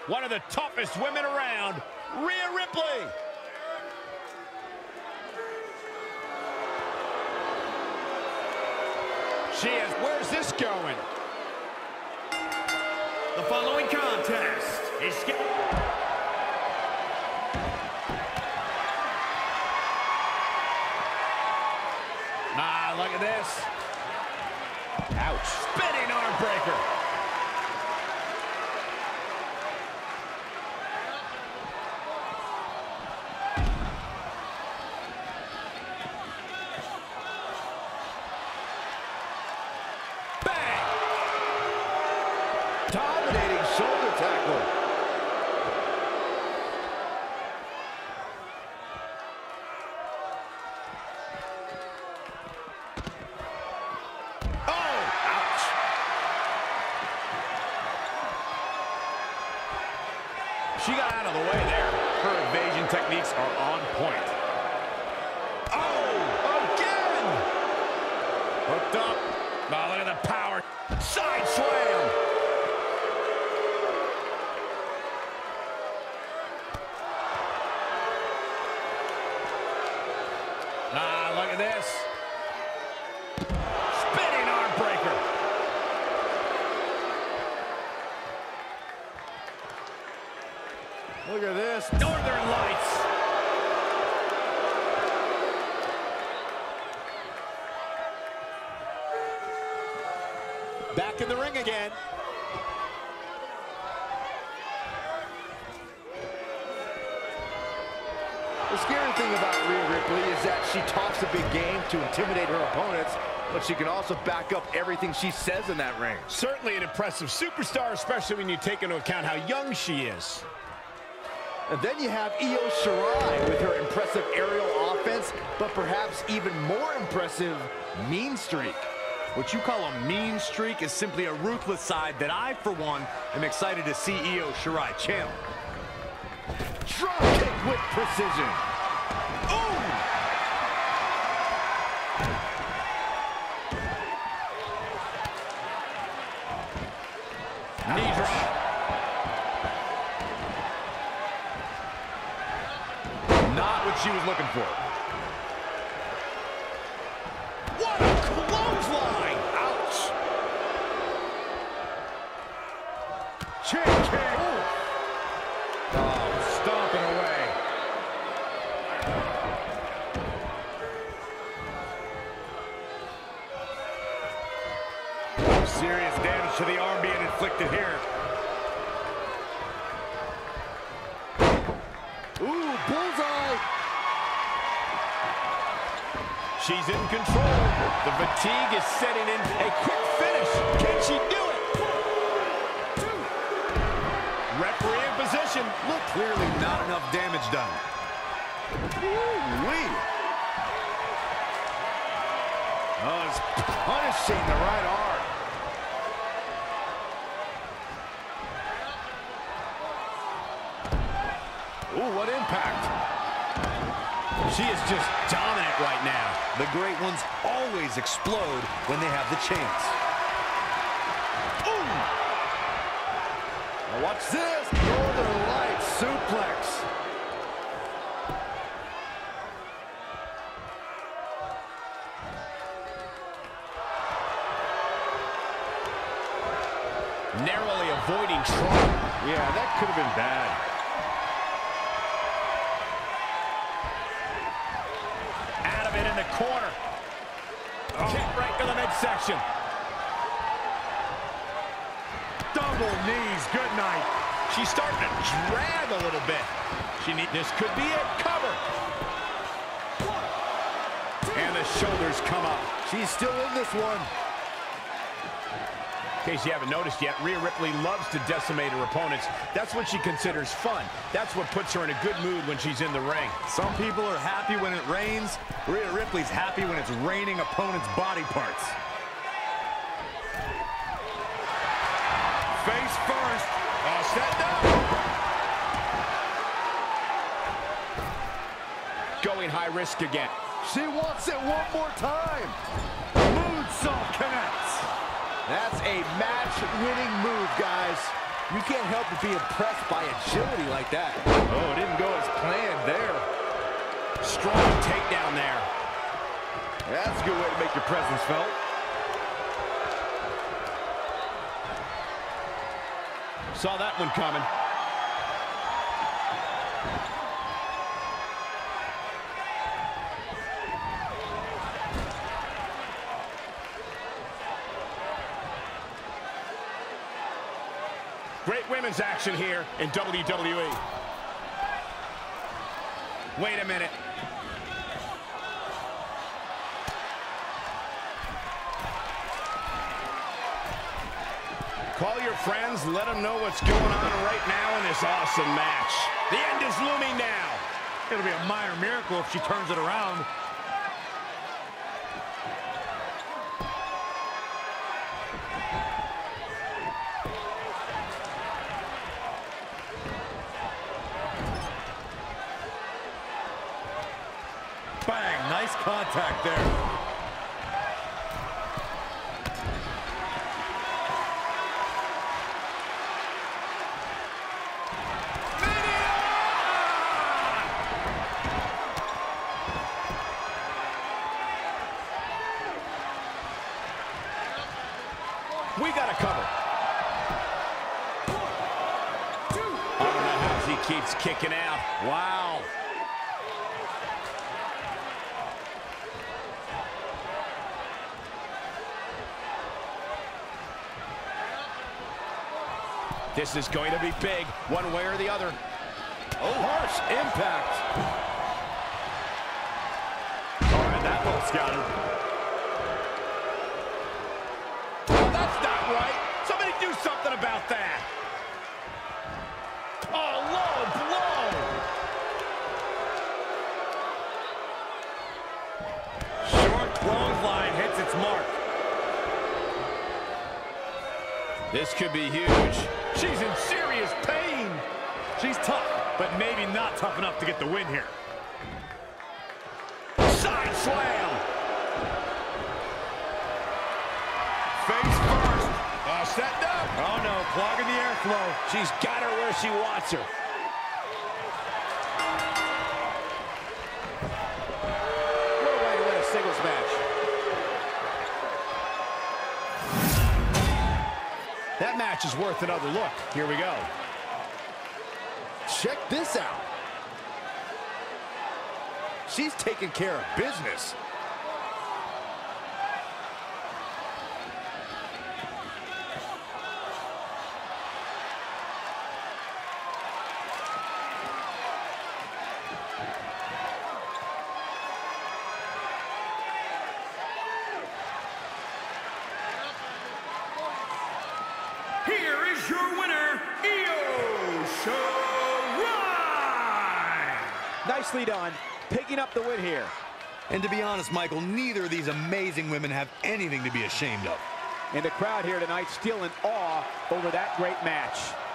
one of the toughest women around, Rhea Ripley. She is, where's this going? The following contest is look at this. Ouch. Spinning arm breaker. Bang! Dominating shoulder tackle. She got out of the way there. Her evasion techniques are on point. Oh, again! Hooked up. Oh, look at the power. Side slam. Look at this. Spinning arm breaker. Look at this. Northern Lights. Back in the ring again. The scary thing about Rhea Ripley is that she talks a big game to intimidate her opponents, but she can also back up everything she says in that ring. Certainly an impressive superstar, especially when you take into account how young she is. And then you have Shirai with her impressive aerial offense, but perhaps even more impressive mean streak. What you call a mean streak is simply a ruthless side that I, for one, am excited to see Shirai channel. Drop kick with precision. Ooh! Knee drop. Not what she was looking for. What a clothesline! Ouch! Kick. Oh, stomping away. Serious damage to the arm being inflicted here. Ooh, bullseye! She's in control. The fatigue is setting in. A quick finish. Can she do it? Referee in position. Look, clearly not enough damage done. Ooh-wee. Oh, it's punishing the right arm. Ooh, what impact. She is just dominant right now. The great ones always explode when they have the chance. Ooh! Now watch this. Northern Lights suplex. Narrowly avoiding trauma. Yeah, that could have been bad. Out of it in the corner. Kick right to the midsection. Double knees, good night. She's starting to drag a little bit. This could be it. Cover. And the shoulders come up. She's still in this one. In case you haven't noticed yet, Rhea Ripley loves to decimate her opponents. That's what she considers fun. That's what puts her in a good mood when she's in the ring. Some people are happy when it rains. Rhea Ripley's happy when it's raining opponents' body parts. Face first. All set now. Going high risk again. She wants it one more time. Moonsault connects. That's a match-winning move, guys. You can't help but be impressed by agility like that. Oh, it didn't go as planned there. Strong takedown there. That's a good way to make your presence felt. Saw that one coming. Great women's action here in WWE. Wait a minute. Call your friends, let them know what's going on right now in this awesome match. The end is looming now. It'll be a minor miracle if she turns it around. Bang, nice contact there. We got a cover. I don't know how he keeps kicking out. Wow. This is going to be big, one way or the other. Oh, harsh impact. All right, that ball scouted. Oh, that's not right. Somebody do something about that. Oh, low blow. Short clothesline hits its mark. This could be huge. She's in serious pain. She's tough, but maybe not tough enough to get the win here. Side slam. Face first. Setting up. Oh no, clogging the airflow. She's got her where she wants her. What a way to win a singles match. That match is worth another look. Here we go. Check this out. She's taking care of business. Here is your winner, Shirai! Nicely done, picking up the win here. And to be honest, Michael, neither of these amazing women have anything to be ashamed of. And the crowd here tonight still in awe over that great match.